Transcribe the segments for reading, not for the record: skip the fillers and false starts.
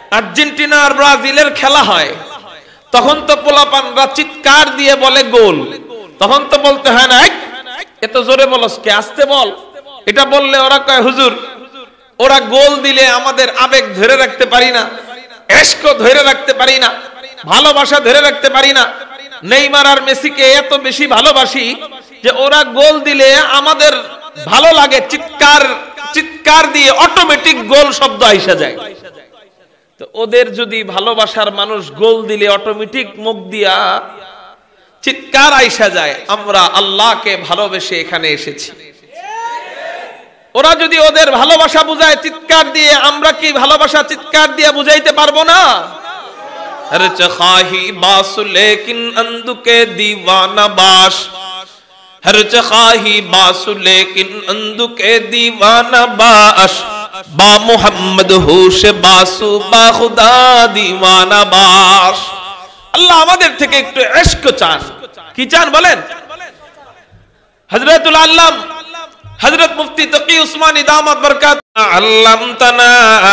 Argentina আর ব্রাজিলের খেলা হয়, তখন তো পোলাপানরা চিৎকার দিয়ে বলে গোল। তখন তো বলতে হয় না এত জোরে বলস কে, আস্তে বল। এটা বললে ওরা কয় হুজুর ওরা গোল দিলে আমাদের আবেগ ধরে রাখতে পারি না, ইশক ধরে রাখতে পারি না, ভালোবাসা ধরে রাখতে পারি না। নেইমার আর মেসিকে এত বেশি ভালোবাসি যে ওরা গোল দিলে আমাদের ভালো লাগে, চিৎকার দিয়ে অটোমেটিক গোল শব্দ আইসা যায়। তো ওদের যদি ভালোবাসার মানুষ গোল দিলে অটোমেটিক মুখ দিয়া চিৎকার আইসা যায়, আমরা আল্লাহকে ভালোবেসে এখানে এসেছি। ওরা যদি ওদের ভালোবাসা বুঝায় চিৎকার দিয়ে, আমরা কি ভালোবাসা চিৎকার দিয়ে বুঝাইতে পারবো না? हर चखाही बास लेकिन अंधु के दीवाना बाश, हर चखाही बास लेकिन अंधु के दीवाना बाश, बा मोहम्मद होश बासु बा खुदा दीवाना बाश। আল্লাহ আমাদের থেকে একটু ইশক চান। কি চান বলেন? হযরতুল আল্লাম হযরত মুফতি তকি উসমানী দামাত বরকাত আল্লামতানা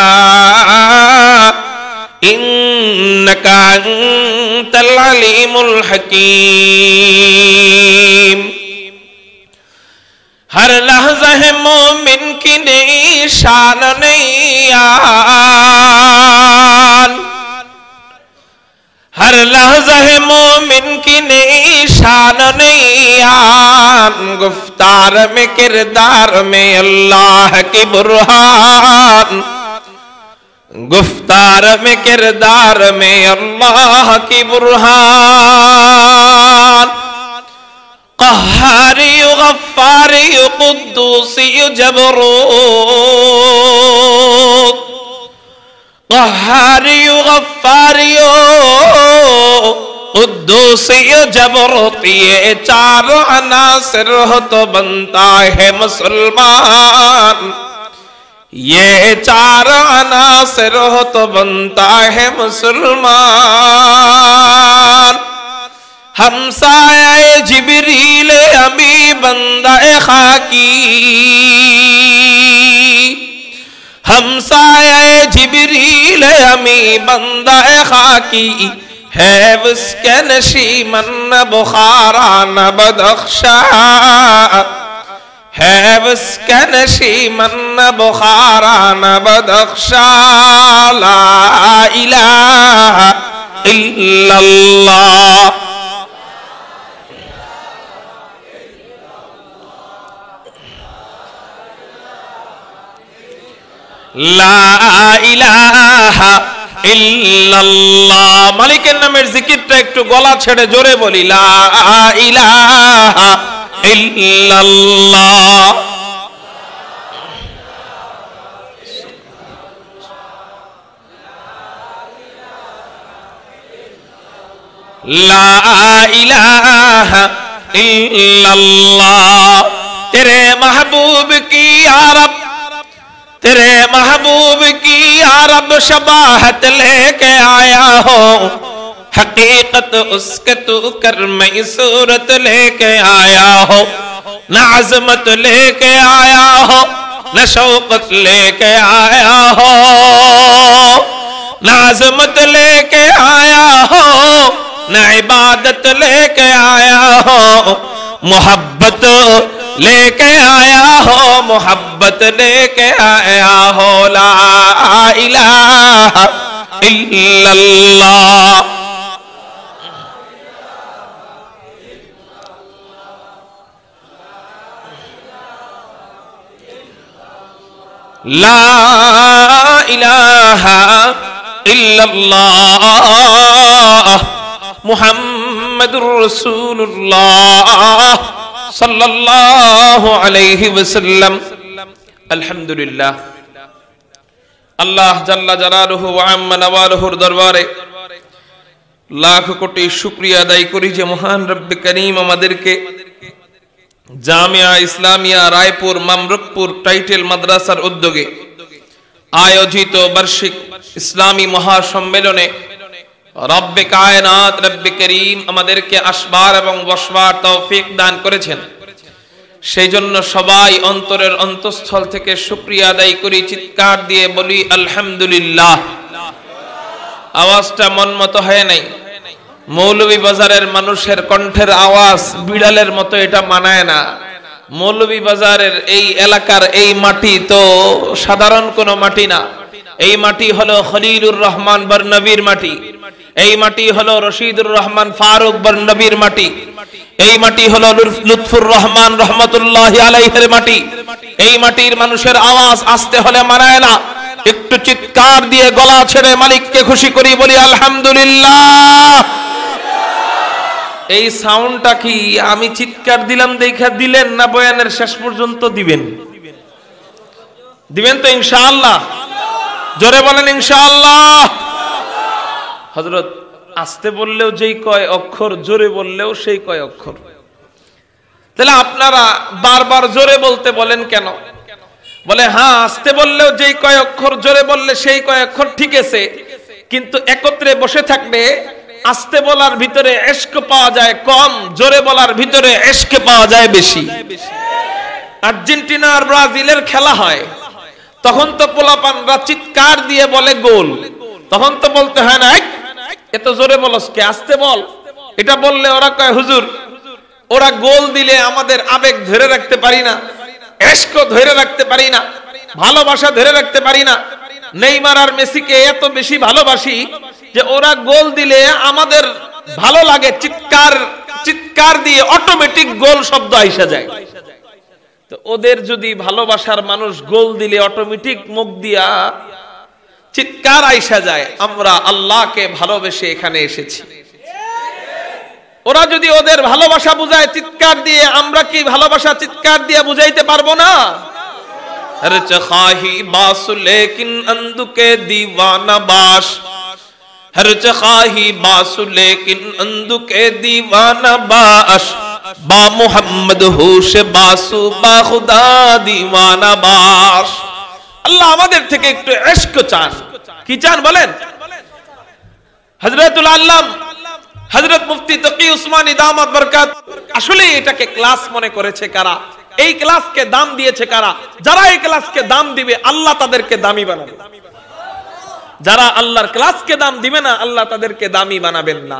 ইন্নাকা আনতাল আলিমুল হাকীম। हर लहज़ा है मोमिन की निशान नैयान, हर लहज़ा है मोमिन की निशान नैयान, गुफ्तार में किरदार में अल्लाह की बुरहान, गुफ्तार में किरदार में अल्लाह की बुरहान। قهاري غفاري قدوسي جبروت، قهاري غفاري قدوسي جبروت، ये चार अनासिर हो तो बनता है मुसलमान, ये चार अनासिर हो तो बनता है मुसलमान। हमसाए जिब्रील अमी बंदाए खाकी, हमसाए जिब्रील अमी बंदाए खाकी, है उसके नशीमन न बुखारा न बदख्शा, है उसके नशीमन न बुखारा न बदख्शा। ला इलाहा इल्लल्लाह, লা ইলাহা ইল্লাল্লাহ। মালিকের নামের জিকিরটা একটু গলা ছেড়ে জোরে বলি, লা ইলাহা ইল্লাল্লাহ। লা ইলাহা इल्लल्लाह। तेरे महबूब की यारब, तेरे महबूब की यारब शबाहत लेके आया हो, हकीकत उसके तू कर मैं सूरत लेके आया हो, न अज़मत लेके आया हो न शौकत लेके आया हो, न अज़मत लेके आया हो न इबादत लेके आया हो, मोहब्बत लेके आया हो, मोहब्बत लेके आया हो। ला इलाहा इल्लल्लाह। ला इलाहा इल्लल्लाह मुहम्मदुर रसूलुल्लाह सल्लल्लाहु अलैहि वसल्लम। अल्हम्दुलिल्लाह, अल्लाह जल्ला जलालुहु व अम्मा नवालुहुर दरबारे लाख कोटी शुक्रिया अदाय करी जे महान रब्बे करीम আমাদেরকে জামিয়া ইসলামিয়া রায়পুর মামরুকপুর টাইটেল মাদ্রাসার উদ্যোগে আয়োজিত বার্ষিক ইসলামী মহাসম্মেলনে রব্বে কায়নাত রব্বে করিম আমাদেরকে আসবার এবং বসবার তৌফিক দান করেছেন। সেই জন্য সবাই অন্তরের অন্তঃস্থল থেকে শুকরিয়া আদায় করি, চিৎকার দিয়ে বলি আলহামদুলিল্লাহ। আওয়াজটা মন মতো হয় নাই। মৌলভী বাজারের মানুষের কণ্ঠের আওয়াজ বিড়ালের মতো, এটা মানায় না। মৌলভী বাজারের এই এলাকার এই মাটি তো সাধারণ কোনো মাটি না। এই মাটি হলো খলিলুর রহমান বরনবীর মাটি, এই মাটি হলো রশিদুর রহমান ফারুক বরনবীর মাটি, এই মাটি হলো লুৎফুর রহমান রহমতুল্লাহি আলাইহির মাটি। এই মাটির মানুষের আওয়াজ আসতে হলে মানায় না। একটু চিৎকার দিয়ে গলা ছেড়ে মালিককে খুশি করি, বলি আলহামদুলিল্লাহ। এই সাউন্ডটা কি আমি চিৎকার দিলাম দেখা দিলেন, না বয়ানের শেষ পর্যন্ত দিবেন? দিবেন তো ইনশাআল্লাহ? জোরে বলেন ইনশাআল্লাহ। হযরত আস্তে বললেও যেই কয় অক্ষর, জোরে বললেও সেই কয় অক্ষর। তাহলে আপনারা বারবার জোরে বলতে বলেন কেন? বলে হ্যাঁ, আস্তে বললেও যেই কয় অক্ষর, জোরে বললে সেই কয় অক্ষর, ঠিক আছে, কিন্তু একত্রে বসে থাকলে আস্তে বলার ভিতরে ইশক পাওয়া যায় কম, জোরে বলার ভিতরে ইশক পাওয়া যায় বেশি। আর্জেন্টিনা আর ব্রাজিলের খেলা হয়, তখন তো পোলাপানরা চিৎকার দিয়ে বলে গোল। তখন তো বলতে হয় না এত জোরে বলস কে, আস্তে বল। এটা বললে ওরা কয় হুজুর, ওরা গোল দিলে আমাদের আবেগ ধরে রাখতে পারি না, ইশক ধরে রাখতে পারি না, ভালোবাসা ধরে রাখতে পারি না। নেইমার আর মেসিকে এত বেশি ভালোবাসি যে ওরা গোল দিলে আমাদের ভালো লাগে, চিৎকার দিয়ে অটোমেটিক গোল শব্দ আইসা যায়। তো ওদের যদি ভালোবাসার মানুষ গোল দিলে অটোমেটিক মুখ দিয়া চিৎকার আইসা যায়। আমরা আল্লাহকে ভালোবেসে এখানে এসেছি। ওরা যদি ওদের ভালোবাসা বুঝায় চিৎকার দিয়ে, আমরা কি ভালোবাসা চিৎকার দিয়ে বুঝাইতে পারবো না? হর চাহি বাস লেকিন অন্ধুকে দিওয়ানা বাস, হর চাহি বাস লেকিন অন্ধুকে দিওয়ানা বাস, বা মুহাম্মদ হুশ বাসু বা খুদা দিওয়ানা বাস। আল্লাহ আমাদের থেকে একটু ইশক চান। কি চান বলেন? হযরতুল আল্লাম হযরত মুফতি তকি উসমানী দামাত বরকাত আসলে এটাকে ক্লাস মনে করেছে কারা? এই ক্লাসকে দাম দিয়েছে কারা? যারা এই ক্লাসকে দাম দিবে আল্লাহ তাদেরকে দামি বানাবে। যারা আল্লাহর ক্লাসকে দাম দিবে না, আল্লাহ তাদেরকে দামি বানাবেন না।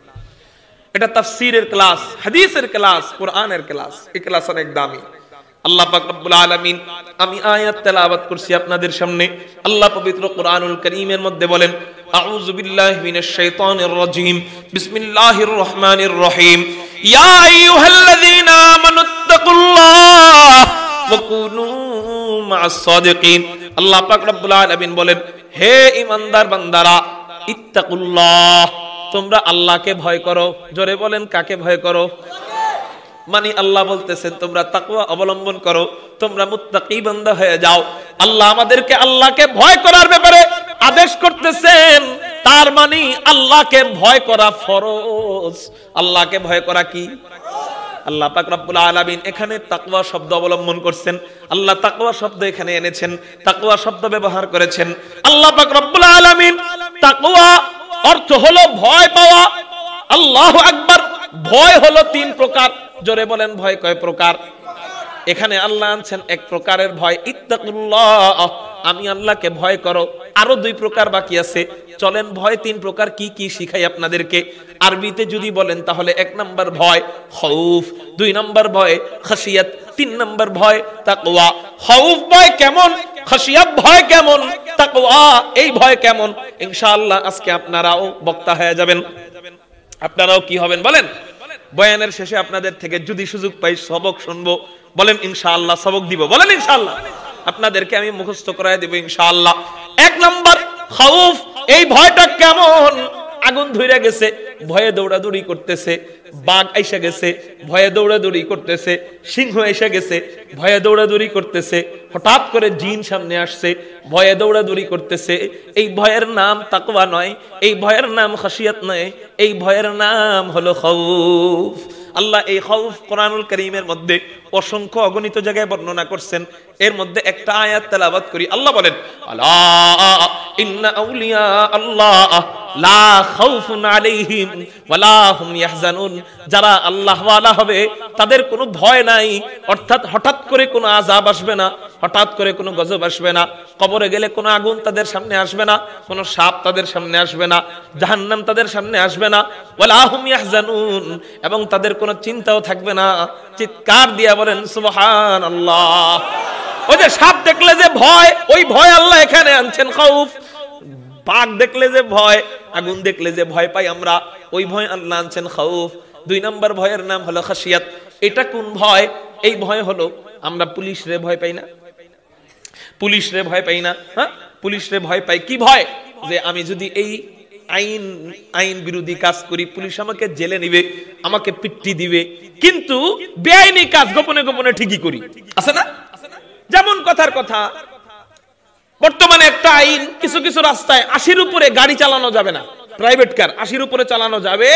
এটা তাফসীরের ক্লাস, হাদিসের ক্লাস, কোরআনের ক্লাস। এই ক্লাস অনেক দামি। আল্লাহ পাক রব্বুল আলামিন, আমি আয়াত তেলাওয়াত করছি আপনাদের সামনে। আল্লাহ পবিত্র কোরআনুল কারীমের মধ্যে বলেন, আউযু বিল্লাহি মিনাশ শাইতানির রাজীম, বিসমিল্লাহির রহমানির রহিম, ইয়া আইয়ুহাল্লাযীনা আমানুত্তাকুল্লাহ ওয়া কুনু মা'আস সাদিকিন। আল্লাহ পাক রব্বুল আলামিন বলেন, হে ঈমানদার বান্দারা, ইত্তাকুল্লাহ, তোমরা আল্লাহকে ভয় করো। জোরে বলেন, কাকে ভয় করো? মানে আল্লাহ বলতেছেন তোমরা তাকওয়া অবলম্বন করো, তোমরা মুত্তাকি বান্দা হয়ে যাও। আল্লাহ আমাদেরকে আল্লাহকে ভয় করার ব্যাপারে আদেশ করতেছেন, তার মানে আল্লাহকে ভয় করা ফরজ। আল্লাহকে ভয় করা কি? আল্লাহ পাক রব্বুল আলামিন এখানে তাকওয়া শব্দ অবলম্বন করছেন। আল্লাহ তাকওয়া শব্দ এখানে এনেছেন, তাকওয়া শব্দ ব্যবহার করেছেন। আল্লাহ পাক রব্বুল আলামিন তাকওয়া অর্থ হলো ভয় পাওয়া। আল্লাহু আকবার। ভয় হলো তিন প্রকার। জোরে বলেন, ভয় কয় প্রকার? এখানে আল্লাহ আনছেন এক প্রকারের ভয়, ইত্তাকুল্লাহ, আমি আল্লাহকে ভয় করো। আরো দুই প্রকার বাকি আছে। চলেন ভয় তিন প্রকার কি কি শিখাই আপনাদেরকে। আরবিতে যদি বলেন তাহলে এক নাম্বার ভয় খৌফ, দুই নাম্বার ভয় খাশিয়াত, তিন নাম্বার ভয় তাকওয়া। খৌফ ভয় কেমন, খাশিয়াত ভয় কেমন, তাকওয়া এই ভয় কেমন, ইনশাআল্লাহ আজকে আপনারাও বক্তা হয়ে যাবেন। আপনারাও কি হবেন বলেন? বয়ানের শেষে আপনাদের থেকে যদি সুযোগ পাই সবক শুনবো, বলেন ইনশাআল্লাহ সবক দিব, বলেন ইনশাআল্লাহ। আপনাদেরকে আমি মুখস্থ করায় দেব ইনশাআল্লাহ। এক নাম্বার খাউফ, এই ভয়টা কেমন? আগুন ধরে গেছে, ভয়ে দৌড়াদৌড়ি করতেছে। বাঘ এসে গেছে, ভয়ে দৌড়াদৌড়ি করতেছে। সিংহ এসে গেছে, ভয়ে দৌড়াদৌড়ি করতেছে। হঠাৎ করে জিন সামনে আসছে, ভয়ে দৌড়াদৌড়ি করতেছে। এই ভয়ের নাম তাকওয়া নয়, এই ভয়ের নাম খাশিয়াত নয়, এই ভয়ের নাম হলো খাউফ। আল্লাহ এই খাউফ কোরআনুল কারীমের মধ্যে অসংখ্য অগণিত জায়গায় বর্ণনা করছেন। এর মধ্যে একটা আয়াত তেলাওয়াত করি। আল্লাহ বলেন, আলা ইন্না আউলিয়া আল্লাহ লা খাউফুন আলাইহিম ওয়ালা হুম ইয়াহজানুন, যারা আল্লাহ ওয়ালা হবে তাদের কোনো ভয় নাই, অর্থাৎ হঠাৎ করে কোনো আযাব আসবে না, হঠাৎ করে কোনো গজব আসবে না, কবরে গেলে কোনো আগুন তাদের সামনে আসবে না, কোনো সাপ তাদের সামনে আসবে না, জাহান্নাম তাদের সামনে আসবে না, ওয়ালা হুম ইয়াহজানুন, এবং তাদের কোনো চিন্তাও থাকবে না। চিৎকার দিয়ে বলেন সুবহানাল্লাহ। ওই যে সাপ দেখলে যে ভয়, ওই ভয় আল্লাহ এখানে আনছেন খাউফ। বাঘ দেখলে যে ভয়, আগুন দেখলে যে ভয় পাই আমরা, ওই ভয় আল্লাহ আনছেন খাউফ। 2 নম্বর ভয়ের নাম হলো খাশিয়াত। এটা কোন ভয়? এই ভয় হলো, আমরা পুলিশ রে ভয় পাই না, পুলিশ রে ভয় পাই না, হ্যাঁ পুলিশ রে ভয় পাই। কি ভয়? যে আমি যদি এই আইন বিরোধী কাজ করি, পুলিশ আমাকে জেলে নিবে, আমাকে পিট্টি দিবে, কিন্তু বেআইনি কাজ গোপনে গোপনে ঠিকই করি, আছে না? যেমন কথার কথা, বর্তমানে একটা আইন, কিছু কিছু রাস্তায় 80-র উপরে গাড়ি চালানো যাবে না, প্রাইভেট কার 80-র উপরে চালানো যাবে,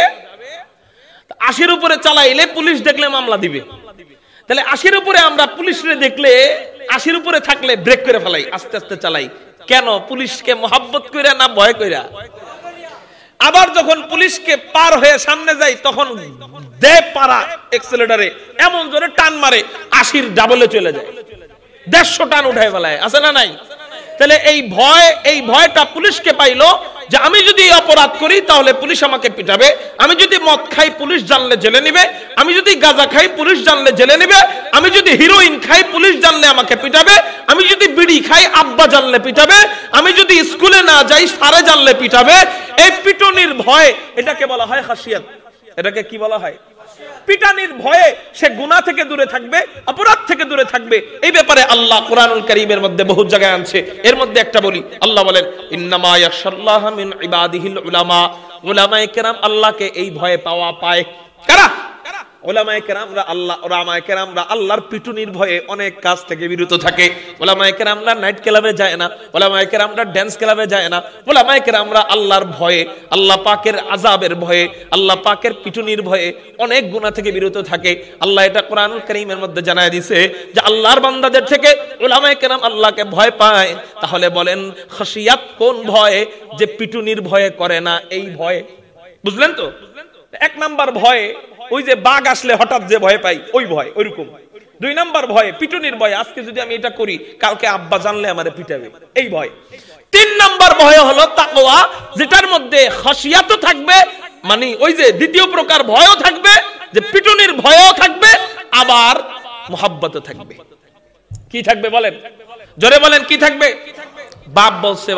80-র উপরে চালাইলে পুলিশ দেখলে মামলা দিবে। তাহলে 80-র উপরে আমরা পুলিশরে দেখলে, 80-র উপরে থাকলে ব্রেক করে ফেলাই, আস্তে আস্তে চালাই। কেন? পুলিশকে মহব্বত কইরা না ভয় কইরা? আবার যখন পুলিশকে পার হয়ে সামনে যাই, তখন দে পারা এক্সেলেটারে এমন জোরে টান মারে 80-র ডাবলে চলে যায়, 150 টান উঠায় ফেলায়, আছে না নাই? তাহলে এই ভয়টা পুলিশকে পাইলো যে আমি যদি অপরাধ করি তাহলে পুলিশ আমাকে পিটাবে, আমি যদি মদ খাই পুলিশ জানলে জেলে নিবে, আমি যদি গাঁজা খাই পুলিশ জানলে জেলে নিবে, আমি যদি হিরোইন খাই পুলিশ জানলে আমাকে পিটাবে, আমি যদি বিড়ি খাই আব্বা জানলে পিটাবে, আমি যদি স্কুলে না যাই স্যারে জানলে পিটাবে। এই পিটনির ভয়, এটাকে বলা হয় খাশিয়াত। এটাকে কি বলা হয়? পিটানির ভয়ে সে গুনাহ থেকে দূরে থাকবে, অপরাধ থেকে দূরে থাকবে। এই ব্যাপারে আল্লাহ কুরআনুল কারীমের মধ্যে বহু জায়গায় আনছে। এর মধ্যে একটা বলি, আল্লাহ বলেন ইন্নামা ইয়াখশাল্লাহ মিন ইবাদিহিল উলামা। উলামায়ে কেরাম আল্লাহকে এই ভয়ে পায় কারা? উলামায়ে কেরামরা আল্লাহর পিটুনির ভয়ে অনেক কাজ থেকে বিরত থাকে। উলামায়ে কেরামরা নাইট ক্লাবে যায় না, উলামায়ে কেরামরা ড্যান্স ক্লাবে যায় না, উলামায়ে কেরামরা আল্লাহর ভয়ে, আল্লাহ পাকের আযাবের ভয়ে, আল্লাহ পাকের পিটুনির ভয়ে অনেক গুনাহ থেকে বিরত থাকে। আল্লাহ এটা কোরআনুল কারীমের মধ্যে জানায় দিয়েছে যে আল্লাহর বান্দাদের থেকে উলামায়ে কেরাম আল্লাহকে ভয় পায়। তাহলে বলেন খাশিয়াত কোন ভয়? যে পিটুনির ভয়ে করে না, এই ভয়। বুঝলেন তো? 1 নাম্বার ভয় ওই যে বাঘ আসলে হঠাৎ যে ভয় পাই, ওই ভয় ওইরকম। 2 নাম্বার ভয় পিটুনির ভয়, আজকে যদি আমি এটা করি কালকে আব্বা জানলে আমারে পিটাবে, এই ভয়। 3 নাম্বার ভয় হলো তাকওয়া, যেটার মধ্যে খাশিয়াতও থাকবে, মানে ওই যে দ্বিতীয় প্রকার ভয়ও থাকবে, যে পিটুনির ভয়ও থাকবে, আবার মুহাব্বতও থাকবে। কি থাকবে বলেন? জোরে বলেন কি থাকবে? বাপ বলছে,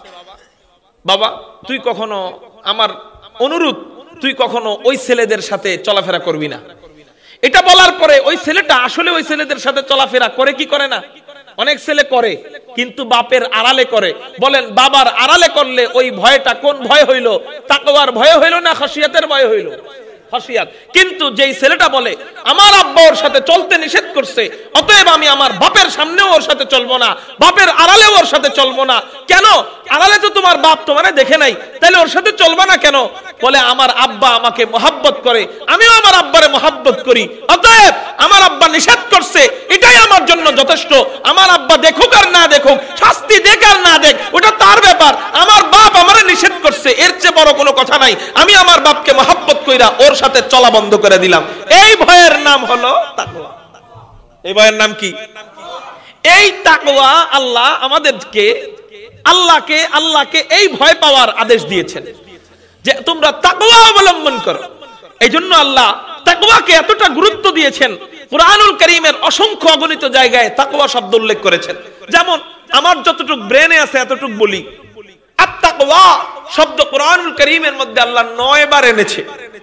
বাবা তুই কখনো, আমার অনুরোধ, তুই কখনো ওই ছেলেদের সাথে চলাফেরা করবি না। এটা বলার পরে ওই ছেলেটা আসলে ওই ছেলেদের সাথে চলাফেরা করে কি করে না? অনেক ছেলে করে, কিন্তু বাপের আড়ালে করে। বলেন বাবার আড়ালে করলে ওই ভয়টা কোন ভয় হইল? তাকওয়ার ভয় হইল না খাশিয়াতের ভয় হইল? খাশিয়াত। কিন্তু যেই ছেলেটা বলে আমার আব্বা ওর সাথে চলতে নিষেধ করছে, অতএব আমি আমার বাপের সামনেও ওর সাথে চলবো না, বাপের আড়ালেও ওর সাথে চলবো না। কেন? আড়ালে তো তোমার বাপ তোমারে দেখে নাই, তাহলে ওর সাথে চলবা না কেন? বলে আমার আব্বা আমাকে মহব্বত করে, আমিও আমার আব্বারে মহব্বত করি, অতএব আমার আব্বা নিষেধ করছে, এটাই আমার জন্য যথেষ্ট। আমার আব্বা দেখুক আর না দেখুক, শাস্তি দেখ আর না দেখ, ওটা তার ব্যাপার। আমার বাপ আমারে নিষেধ করছে, এর চেয়ে বড় কোনো কথা নাই। আমি আমার বাপকে মহব্বত কইরা ওর সাথে চলা বন্ধ করে দিলাম। এই ভয়ের নাম হলো তাকওয়া। এই ভয়ের নাম কি? এই তাকওয়া। আল্লাহ আমাদেরকে আল্লাহকে এই ভয় পাওয়ার আদেশ দিয়েছেন যে তোমরা তাকওয়া অবলম্বন করো। এই জন্য আল্লাহ তাকওয়াকে এতটা গুরুত্ব দিয়েছেন, কুরআনুল কারীমের অসংখ্য অগণিত জায়গায় তাকওয়া শব্দ উল্লেখ করেছেন। যেমন আমার যতটুকু ব্রেনে আছে এতটুকু বলি, আত-তাকওয়া শব্দ কুরআনুল কারীমের মধ্যে আল্লাহ 9 বার এনেছে।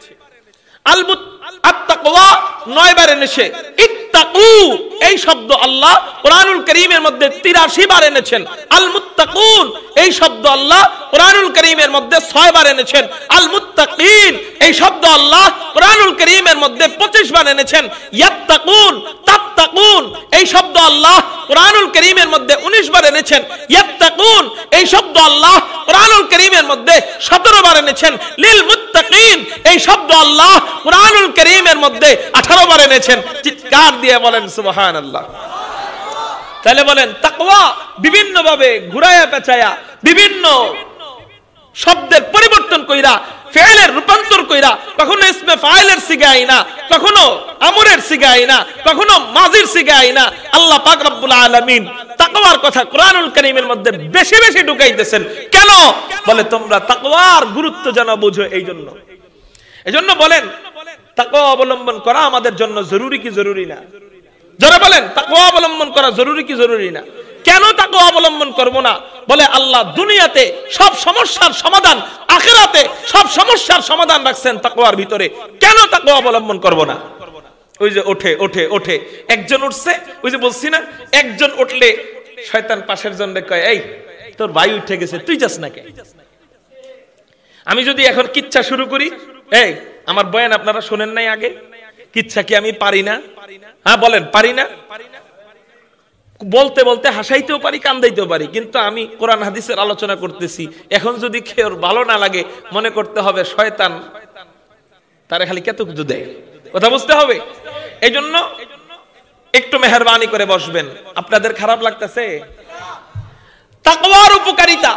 আত-তাকওয়া 9 বার এনেছে। ইত্তাকু এই শব্দ আল্লাহ কুরআনুল কারীমের মধ্যে 83 বার এনেছেন। আল মুত্তাকুন এই শব্দ আল্লাহ কুরআনুল কারীমের মধ্যে 6 বার এনেছেন। আল মুত্তাকিন এই শব্দ আল্লাহ কুরআনুল কারীমের মধ্যে 25 বার এনেছেন। ইয়াত্তাকুন তাত্তাকুন এই শব্দ আল্লাহ কুরআনুল কারীমের মধ্যে 19 বার এনেছেন। ইয়াত্তাকুন এই শব্দ আল্লাহ কুরআনুল কারীমের মধ্যে 17 বার এনেছেন। লিল মুত্তাকিন এই শব্দ আল্লাহ কুরআনুল কারীমের মধ্যে 18 বার এনেছেন। চিৎকার দিয়ে বলেন সুবহানাল্লাহ। তাহলে বলেন তাকওয়া বিভিন্ন ভাবে ঘুরায়া পেঁচায়া বিভিন্ন শব্দের পরিবর্তন কইরা ফেলের রূপান্তর কইরা, কখনো ইসমে ফাইলের সিগা আইনা, কখনো আমরের সিগা আইনা, কখনো মাজির সিগা আইনা আল্লাহ পাক রব্বুল আলামিন তাকওয়ার কথা কোরআনুল কারীমের মধ্যে বেশি বেশি ঢুকাইতেছেন। কেন? বলে তোমরা তাকওয়ার গুরুত্ব যেন বুঝো। এইজন্য বলেন তাকওয়া অবলম্বন করা আমাদের জন্য জরুরি কি জরুরি না? যারা বলেন তাকওয়া অবলম্বন করা জরুরি কি জরুরি না? কেন তাকওয়া অবলম্বন করব না? বলে আল্লাহ দুনিয়াতে সব সমস্যার সমাধান, আখিরাতে সব সমস্যার সমাধান রাখছেন তাকওয়ার ভিতরে। কেন তাকওয়া অবলম্বন করব না? ওই যে ওঠে একজন উঠছে, ওই যে বলছি না, একজন উঠলে শয়তান পাশের জনরে কয়, এই তোর ভাই উঠে গেছে, তুই যাস না কে? আমি যদি এখন কিচ্ছা শুরু করি, এই আমার বয়ান আপনারা শুনেন নাই আগে, কিচ্ছা কি আমি পারি না? হ্যাঁ বলেন, পারি না? বলতে বলতে হাসাইতেও পারি, কান্দাইতেও পারি, কিন্তু আমি কোরআন হাদিসের আলোচনা করতেছি। এখন যদি কেউ ভালো না লাগে, মনে করতে হবে শয়তান তারে খালি কেতুকুতু দেয়। কথা বুঝতে হবে। এই জন্য একটু মেহেরবানি করে বসবেন। আপনাদের খারাপ লাগতেছে? তাকওয়ার উপকারিতা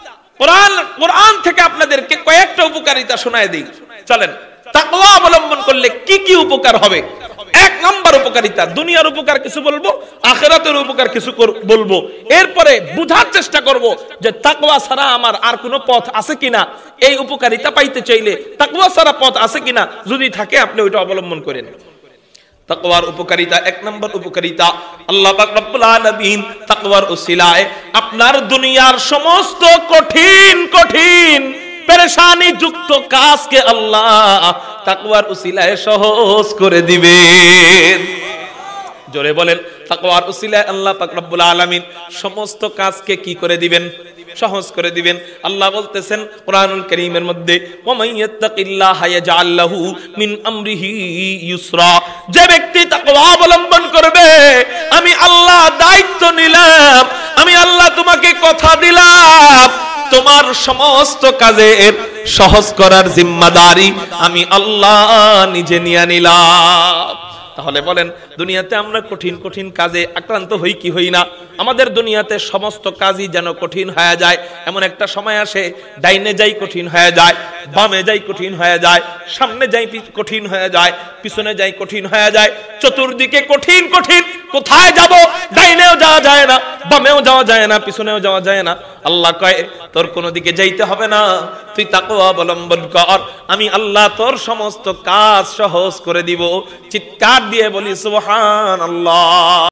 কোরআন থেকে আপনাদেরকে কয়েকটা উপকারিতা শোনায় দিই। চলেন, তাকওয়া অবলম্বন করলে কি কি উপকার হবে। এক নাম্বার উপকারিতা, দুনিয়ার উপকার কিছু বলবো, আখিরাতের উপকার কিছু বলবো। এরপরে বুঝার চেষ্টা করব যে তাকওয়া ছাড়া আমার আর কোনো পথ আছে কিনা। এই উপকারিতা পাইতে চাইলে তাকওয়া ছাড়া পথ আছে কিনা, যদি থাকে আপনি ওইটা অবলম্বন করেন। তাকওয়ার উপকারিতা, এক নম্বর উপকারিতা, আল্লাহ পাক রব্বুল আলামিন তাকওয়ার উসিলায় আপনার দুনিয়ার সমস্ত কঠিন কঠিন পেরেশানি যুক্ত কাজকে আল্লাহ তাকওয়ার উসিলায় সহজ করে দিবেন। জোরে বলেন, তাকওয়ার উসিলায় আল্লাহ পাক রব্বুল আলামিন সমস্ত কাজকে কি করে দিবেন? সহজ করে দিবেন। আল্লাহ বলতেছেন কোরআনুল কারীমের মধ্যে, ওয়া মান ইয়াত্তাকিল্লাহা ইয়াজআল লাহু মিন আমরিহি ইউসরা। যে ব্যক্তি তাকওয়া অবলম্বন করবে, আমি আল্লাহ দায়িত্ব নিলাম, আমি আল্লাহ তোমাকে কথা দিলাম, তোমার সমস্ত কাজের সহজ করার জিম্মাদারি আমি আল্লাহ নিজে নিয়ে নিলাম। তাহলে বলেন, দুনিয়াতে আমরা কঠিন কঠিন কাজে আক্রান্ত হই কি হই না? আমাদের দুনিয়াতে সমস্ত কাজই যেন কঠিন হয়ে যায়। এমন একটা সময় আসে, ডাইনে যাই কঠিন হয়ে যায়, বামে যাই কঠিন হয়ে যায়, সামনে যাই কঠিন হয়ে যায়, পিছনে যাই কঠিন হয়ে যায়, চতুর্দিকে কঠিন কঠিন। কোথায় যাব? ডাইনেও যাওয়া যায় না, বামেও যাওয়া যায় না, পিছনেও যাওয়া যায় না। আল্লাহ কয়, তোর কোনো দিকে যাইতে হবে না, তুই তাকওয়া অবলম্বন কর, আমি আল্লাহ তোর সমস্ত কাজ সহজ করে দিব। চিৎকার দিয়ে বলি সুবহানাল্লাহ।